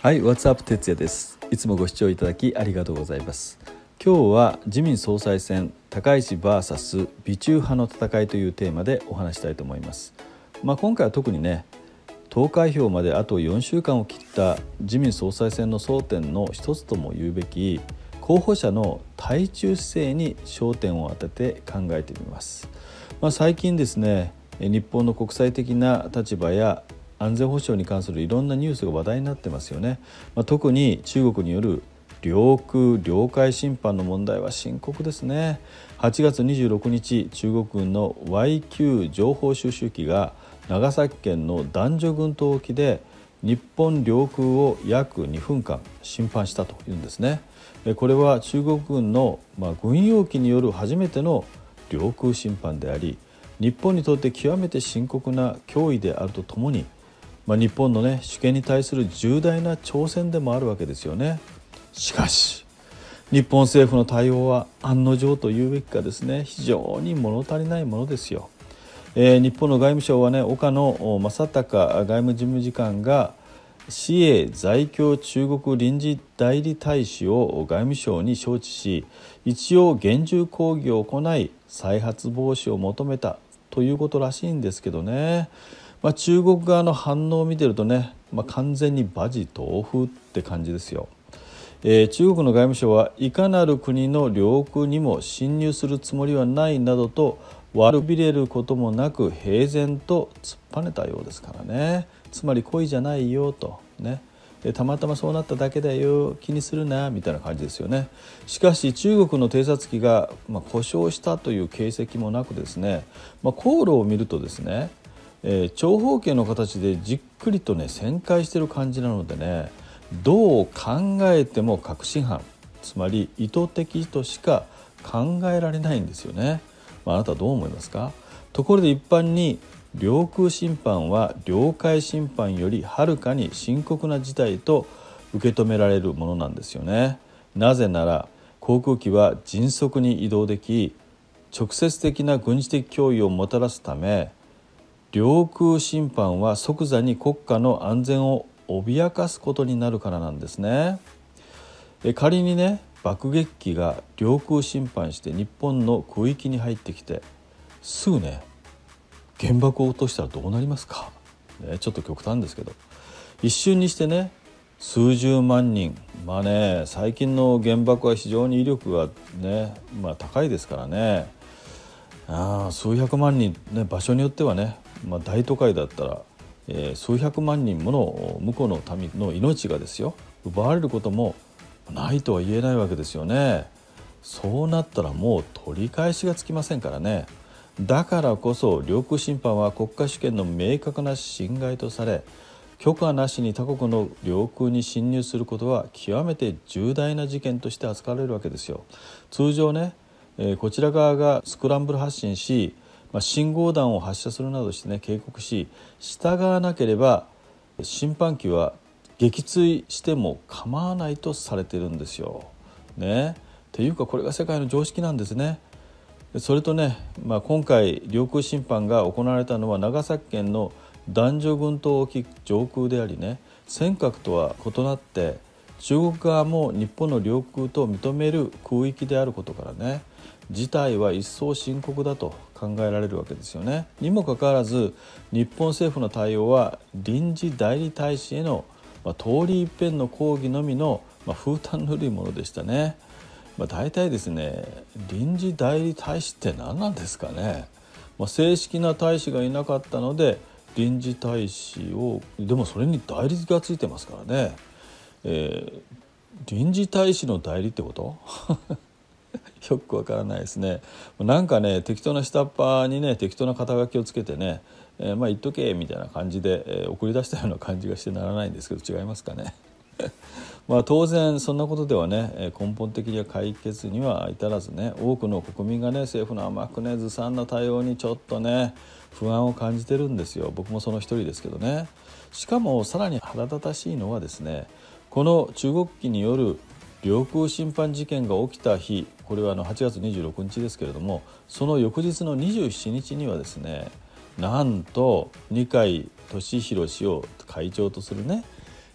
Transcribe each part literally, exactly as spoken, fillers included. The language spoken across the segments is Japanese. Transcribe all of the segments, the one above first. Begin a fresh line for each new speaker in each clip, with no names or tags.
はい、What's up 哲也です。いつもご視聴いただきありがとうございます。今日は自民総裁選高市 ブイエス 美中派の戦いというテーマでお話したいと思います。まあ、今回は特にね、投開票まであとよんしゅうかんを切った自民総裁選の争点の一つとも言うべき候補者の対中姿勢に焦点を当てて考えてみます。まあ、最近ですね、日本の国際的な立場や安全保障に関するいろんなニュースが話題になってますよね。まあ、特に中国による領空領海侵犯の問題は深刻ですね。はちがつにじゅうろくにち、中国軍の ワイキュー 情報収集機が長崎県の男女群島沖で日本領空を約にふんかん侵犯したというんですね。これは中国軍の、まあ、軍用機による初めての領空侵犯であり、日本にとって極めて深刻な脅威であるとともに、まあ、日本の、ね、主権に対する重大な挑戦でもあるわけですよね。しかし日本政府の対応は案の定というべきかですね、非常に物足りないものですよ。えー、日本の外務省はね、岡野正敬外務事務次官が市営在京中国臨時代理大使を外務省に招致し、一応厳重抗議を行い再発防止を求めたということらしいんですけどね。まあ、中国側の反応を見てるとね、まあ、完全に馬事豆腐って感じですよ。えー、中国の外務省はいかなる国の領空にも侵入するつもりはないなどと悪びれることもなく平然と突っぱねたようですからね。つまり故意じゃないよとね、たまたまそうなっただけだよ、気にするなみたいな感じですよね。しかし中国の偵察機が、まあ、故障したという形跡もなくですね、まあ、航路を見るとですね、えー、長方形の形でじっくりとね旋回している感じなのでね、どう考えても確信犯、つまり意図的としか考えられないんですよね。まあ、あなたはどう思いますか？ところで一般に領空侵犯は領海侵犯よりはるかに深刻な事態と受け止められるものなんですよね。なぜなら航空機は迅速に移動でき、直接的な軍事的脅威をもたらすため、領空侵犯は即座に国家の安全を脅かすことになるからなんですね。え仮にね、爆撃機が領空侵犯して日本の空域に入ってきてすぐね原爆を落としたらどうなりますか、ね、ちょっと極端ですけど、一瞬にしてね数十万人、まあね最近の原爆は非常に威力がね、まあ、高いですからね、あ数百万人、ね、場所によってはね、まあ、大都会だったら、えー、数百万人もの向こうの民の命がですよ奪われることもないとは言えないわけですよね。そうなったらもう取り返しがつきませんからね。だからこそ領空侵犯は国家主権の明確な侵害とされ、許可なしに他国の領空に侵入することは極めて重大な事件として扱われるわけですよ。通常ね、えー、こちら側がスクランブル発進し、まあ、信号弾を発射するなどしてね警告し、従わなければ侵犯機は撃墜しても構わないとされているんですよ。ね。っていうかこれが世界の常識なんですね。それとね、まあ、今回領空侵犯が行われたのは長崎県の男女群島沖上空でありね、尖閣とは異なって中国側も日本の領空と認める空域であることからね、事態は一層深刻だと考えられるわけですよね。にもかかわらず日本政府の対応は臨時代理大使への、まあ、通り一遍の抗議のみの、まあ、風端の悪いものでしたね。まあ、大体ですね、臨時代理大使って何なんですかね。まあ、正式な大使がいなかったので臨時大使を、でもそれに代理がついてますからね、えー、臨時大使の代理ってことよくわからないですね。なんかね適当な下っ端にね適当な肩書きをつけてね、えー、まあ言っとけみたいな感じで、えー、送り出したような感じがしてならないんですけど、違いますかね。まあ当然そんなことではね根本的に解決には至らずね、多くの国民がね政府の甘くねずさんな対応にちょっとね不安を感じてるんですよ。僕もその一人ですけどね。しかもさらに腹立たしいのはですね、この中国機による領空侵犯事件が起きた日、これはあのはちがつにじゅうろくにちですけれども、その翌日のにじゅうしちにちにはですね、なんと二階俊博氏を会長とするね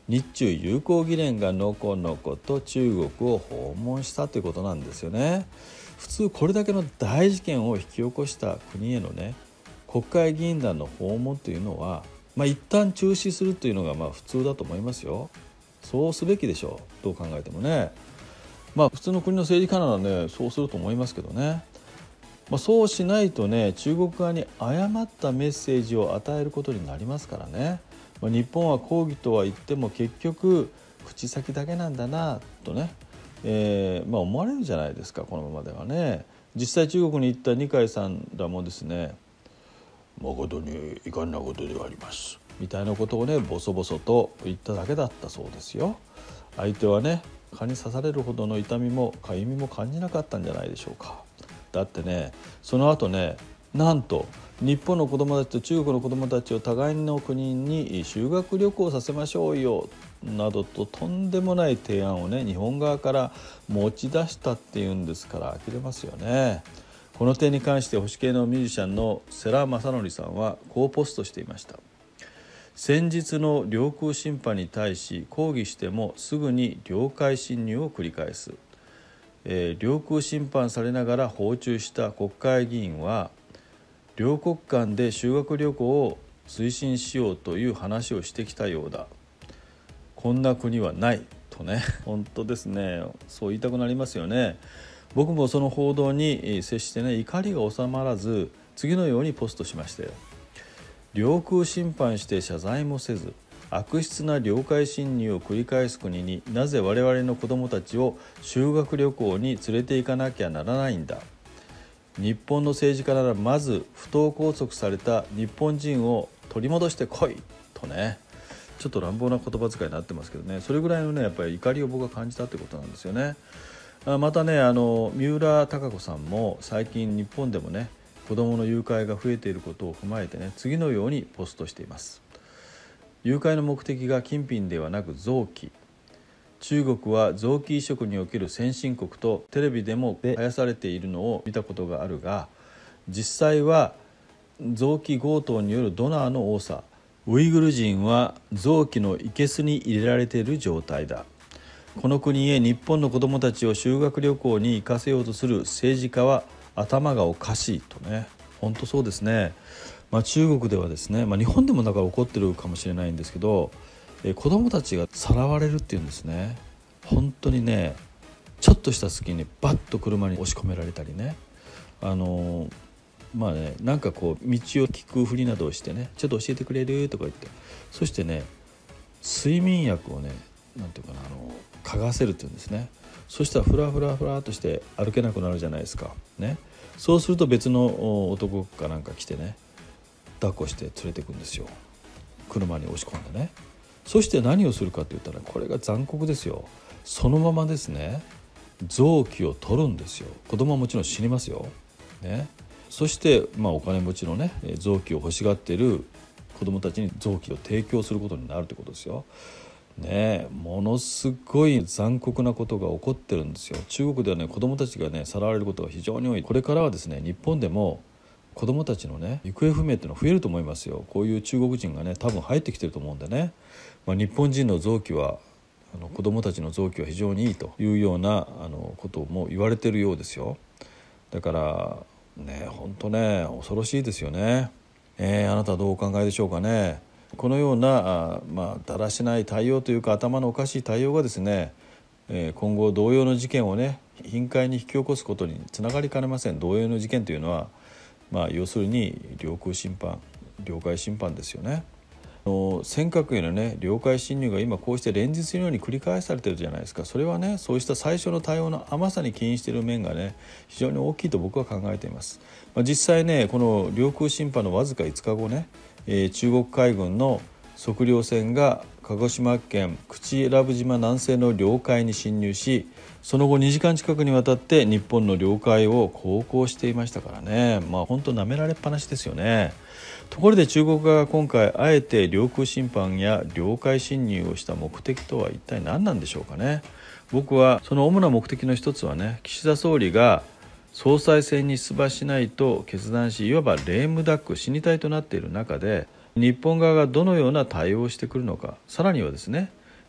日中友好議連がのこのこと中国を訪問したということなんですよね。普通これだけの大事件を引き起こした国へのね国会議員団の訪問というのは、まあ、一旦中止するというのがまあ普通だと思いますよ。そうすべきでしょう、どう考えてもね。まあ普通の国の政治家ならねそうすると思いますけどね、まあ、そうしないとね中国側に誤ったメッセージを与えることになりますからね、まあ、日本は抗議とは言っても結局口先だけなんだなとね、えーまあ、思われるじゃないですか、このままではね。実際中国に行った二階さんらもですね、誠に遺憾なことではありますみたいなことをねボソボソと言っただけだったそうですよ。相手はね蚊に刺されるほどの痛みもかゆみも感じなかったんじゃないでしょうか。だってねその後ねなんと日本の子どもたちと中国の子どもたちを互いの国に修学旅行させましょうよなどととんでもない提案をね日本側から持ち出したっていうんですから呆れますよね。この点に関して保守系のミュージシャンの世良正則さんはこうポストしていました。先日の領空侵犯に対し抗議してもすぐに領海侵入を繰り返す、えー、領空侵犯されながら訪中した国会議員は両国間で修学旅行を推進しようという話をしてきたようだ。こんな国はないとね、本当ですね、そう言いたくなりますよね。僕もその報道に接してね怒りが収まらず次のようにポストしましたよ。領空侵犯して謝罪もせず悪質な領海侵入を繰り返す国になぜ我々の子どもたちを修学旅行に連れて行かなきゃならないんだ。日本の政治家ならまず不当拘束された日本人を取り戻してこいとね、ちょっと乱暴な言葉遣いになってますけどね、それぐらいのねやっぱり怒りを僕は感じたってことなんですよね。またねあの三浦貴子さんも最近日本でもね子どもの誘拐が増えていることを踏まえてね次のようにポストしています。誘拐の目的が金品ではなく臓器。中国は臓器移植における先進国とテレビでも囃されているのを見たことがあるが、実際は臓器強盗によるドナーの多さ。ウイグル人は臓器の生けすに入れられている状態だ。この国へ日本の子どもたちを修学旅行に行かせようとする政治家は頭がおかしいとね、本当そうですね。まあ、中国ではですね、まあ、日本でもだから起こってるかもしれないんですけど、え子どもたちがさらわれるっていうんですね。本当にねちょっとした隙にバッと車に押し込められたりね、あのー、まあねなんかこう道を聞くふりなどをしてね、ちょっと教えてくれるとか言って、そしてね睡眠薬をねなんていうかなあの嗅がせるっていうんですね。そしたらフラフラフラとして歩けなくなるじゃないですかね。そうすると別の男かなんか来てね抱っこして連れてくんですよ、車に押し込んでね。そして何をするかって言ったらこれが残酷ですよ。そのままですね臓器を取るんですよ。子供はもちろん死にますよ、ね、そして、まあ、お金持ちのね臓器を欲しがっている子供たちに臓器を提供することになるということですよ。ね、ものすごい残酷なことが起こってるんですよ。中国ではね子どもたちがねさらわれることが非常に多い。これからはですね日本でも子どもたちのね行方不明っていうのは増えると思いますよ。こういう中国人がね多分入ってきてると思うんでね、まあ、日本人の臓器はあの子どもたちの臓器は非常にいいというようなあのことも言われてるようですよ。だからね本当ね恐ろしいですよね。えー、あなたはどうお考えでしょうかね。このようなあ、まあ、だらしない対応というか頭のおかしい対応がですね、えー、今後同様の事件をね頻回に引き起こすことにつながりかねません。同様の事件というのは、まあ、要するに領空侵犯領海侵犯ですよね。あの尖閣へのね領海侵入が今こうして連日のように繰り返されてるじゃないですか。それはねそうした最初の対応の甘さに起因している面がね非常に大きいと僕は考えています。まあ、実際ねこの領空侵犯のわずかいつかごね、えー、中国海軍の測量船が鹿児島県口永良部島南西の領海に侵入し、その後にじかん近くにわたって日本の領海を航行していましたからね。まあ本当舐められっぱなしですよね。ところで中国側が今回あえて領空侵犯や領海侵入をした目的とは一体何なんでしょうかね。僕はその主な目的の一つはね岸田総理が総裁選に出馬しないと決断し、いわばレームダック死に体となっている中で日本側がどのような対応をしてくるのか、さらにはですね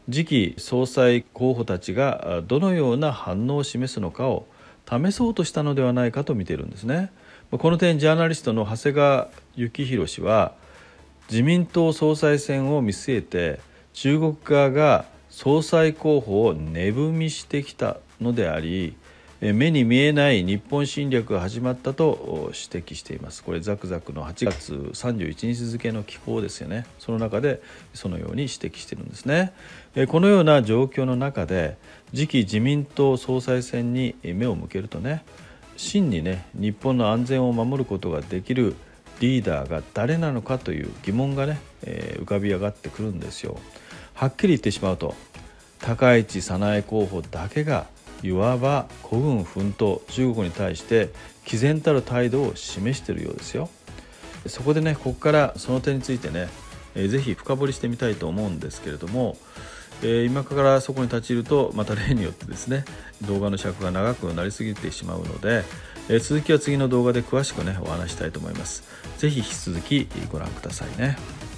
次期総裁候補たちがどのような反応を示すのかを試そうとしたのではないかと見ているんですね。この点ジャーナリストの長谷川幸宏氏は、自民党総裁選を見据えて中国側が総裁候補を値踏みしてきたのであり、目に見えない日本侵略が始まったと指摘しています。これザクザクのはちがつさんじゅういちにち付の寄稿ですよね。その中でそのように指摘しているんですね。このような状況の中で次期自民党総裁選に目を向けるとね、真にね日本の安全を守ることができるリーダーが誰なのかという疑問がね、えー、浮かび上がってくるんですよ。はっきり言ってしまうと、高市早苗候補だけがいわば孤軍奮闘、中国に対して毅然たる態度を示しているようですよ。そこでね、ここからその点についてね、えー、ぜひ深掘りしてみたいと思うんですけれども、えー、今からそこに立ち入るとまた例によってですね、動画の尺が長くなりすぎてしまうので、えー、続きは次の動画で詳しくねお話したいと思います。ぜひ引き続きご覧くださいね。